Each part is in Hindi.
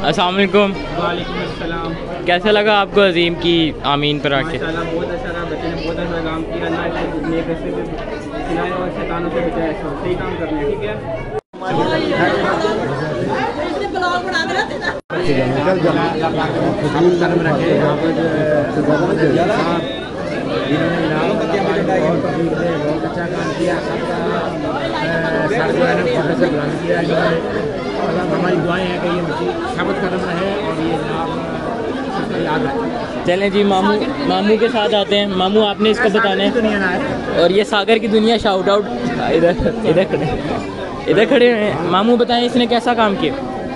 अस्सलाम वालेकुम। वालेकुम अस्सलाम। कैसा लगा आपको अजीम की आमीन पर आके? माशाल्लाह बहुत अच्छा रहा, बच्चे ने बहुत अच्छा काम किया। अल्लाह इसको नेक रस्ते पे खिलाए और शैतानों से बचाए। सही काम करना है, ठीक है। बहुत अच्छा काम किया, हमारी दुआएं हैं कि ये साबित कदम रहे और ये याद रहे। चलें जी, मामू के साथ आते हैं। मामू आपने इसको बताना है। और ये सागर की दुनिया शाउट आउट इधर खड़े हैं। मामू बताएं इसने कैसा काम किया?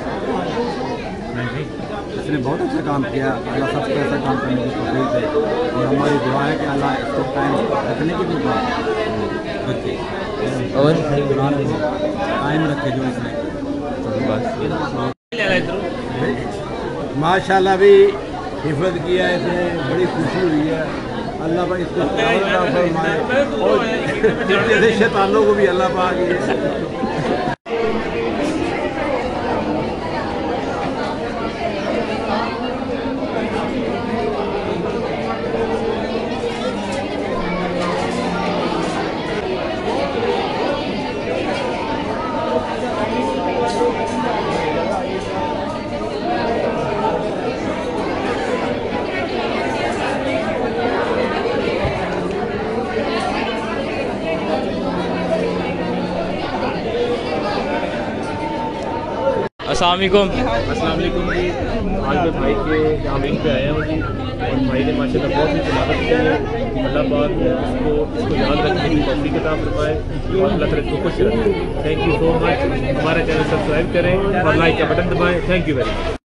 इसने बहुत अच्छा काम किया। अल्लाह सबको ऐसा काम करने की तौफीक दे और हमारी दुआ है कि अल्लाह इसको कायम रखने की भी दुआ रखे और कायम रखे जो इसने। माशाल्लाह भी हिफाजत किया है, इसने बड़ी खुशी हुई है। अल्लाह पाक इसको फरमाए और जैसे शैतानों को भी अल्लाह पाक अस्सलाम वालेकुम। अस्सलाम वालेकुम जी। आज मैं भाई के आमीन पे आया हूँ जी और भाई ने माशाल्लाह बहुत ही तिलावत की है। अल्लाह पाक इसको याद रखने की तौफीक अता फरमाए और अल्लाह ताला इसको खुश रखे। Thank you so much. हमारा चैनल सब्सक्राइब करें और लाइक का बटन दबाएं। Thank you very much.